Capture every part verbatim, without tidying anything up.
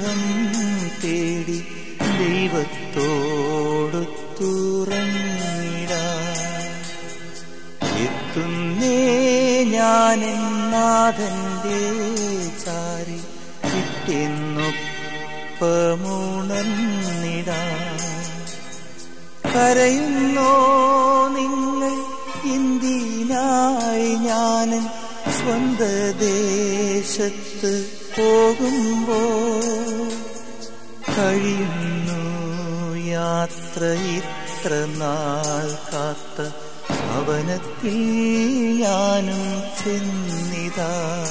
ഗൃഹം തേടി ദൈവത്തോടൊത്തുറങ്ങിടാൻ എത്തുന്നേ ഞാനെൻ നാഥന്റെ ചാരി പിറ്റെന്നൊപ്പമുണർന്നിടാൻ. കരയുന്നോ നിങ്ങൾ എന്തിനായി ഞാനൻ സ്വന്ത ദേശത്ത് പോകുമ്പോൾ? കഴിയുന്നു യാത്ര ഇത്ര നാൾ കാത്ത ഭവനത്തിൽ ഞാനും ചെന്നിതാ.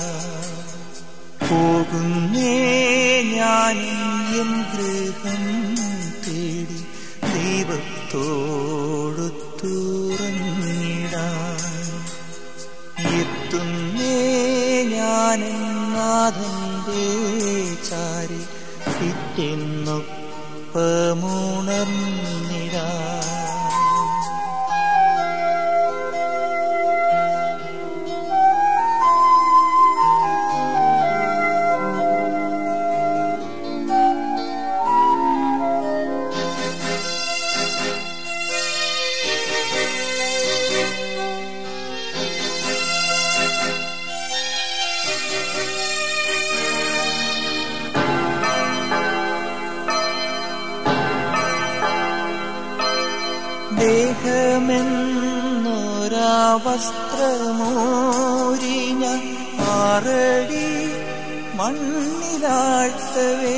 പോകുന്നേ ഞാനും എൻ ഗൃഹം തേടി ദൈവത്തോടൊത്തുറങ്ങിടാൻ. എത്തുന്നേ ഞാനെൻ നാഥന്റെ ചാരി പിറ്റെന്നൊപ്പമുണർന്നിടാൻ. ദേഹമെന്നൊരാ വസ്ത്രമോരിഞ്ഞ ആറടി മണ്ണിലാഴ്ത്തവേ,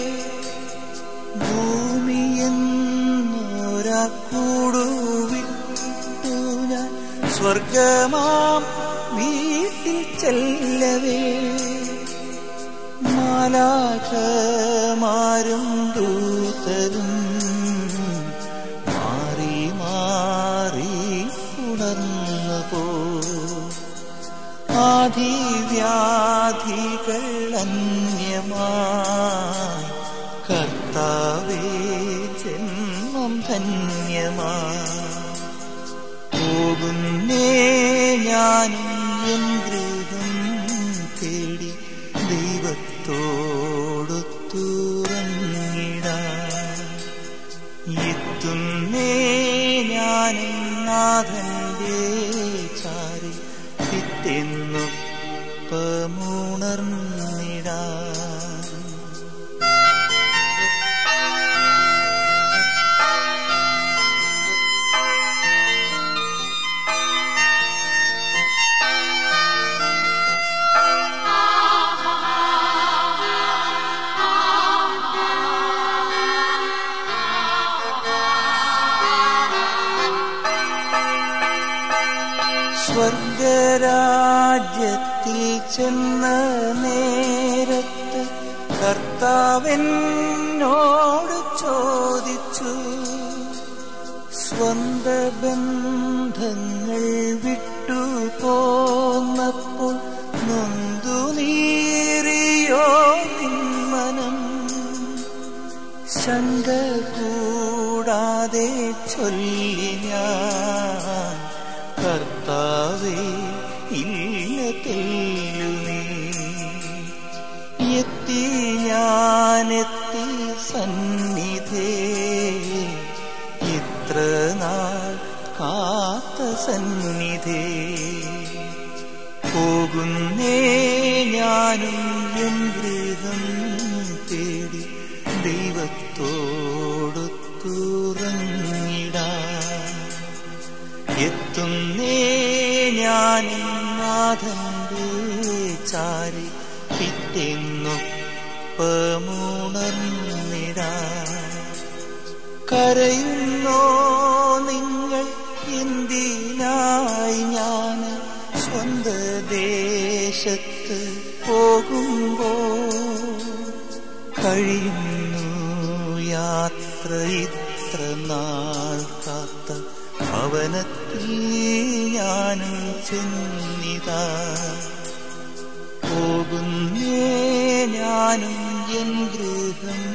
ഭൂമിയെന്നൊരാ കൂടുവിട്ടു ഞാൻ സ്വർഗമാം വീട്ടിൽ ചെല്ലവേ, മാലാഖമാരും ദൂതരും ഉണർന്നുപോ. ആധിവ്യാധികൾ അന്യമായി കർത്താവേ ജന്മം ധന്യമായി. പോകുന്നേ ഞാനും എൻ ഗൃഹം തേടി ദൈവത്തോടൊത്തുറങ്ങിടാൻ. എത്തുന്നേ ഞാനും നാഥന്റെ ചാരി പിറ്റെന്നൊപ്പമുണർന്നിടാൻ. സ്വർഗരാജ്യത്തിൽ ചെന്ന നേരത്ത് കർത്താവെന്നോട് ചോദിച്ചു, സ്വന്ത ബന്ധങ്ങൾ വിട്ടു പോന്നപ്പോൾ നൊന്തു നീറിയോ നിന്മനം? ശങ്ക കൂടാതെ ചൊല്ലി ഞാൻ, കർത്താവേ ഇല്ല തെല്ലുമേ. എത്തി ഞാനെത്തി സന്നിധേ, ഇത്ര നാൾ കാത്ത സന്നിധേ. പോകുന്നേ ഞാനും എൻ ഗൃഹം തേടി ദൈവത്തോടൊത്തുറങ്ങിടാൻ. എത്തുന്നേ ഞാനും നാഥന്റെ ചാരി പിറ്റെന്നൊപ്പമുണർന്നിടാൻ. കരയുന്നോ നിങ്ങൾ എന്തിനായി ഞാൻ സ്വന്ത ദേശത്ത് പോകുമ്പോൾ? കഴിയുന്നു യാത്ര ഇത്ര നാൾ കാത്ത ഭവനത്തിൽ ഞാനും ചെന്നിതാ. പോകുന്നേ ഞാനും എൻ ഗൃഹം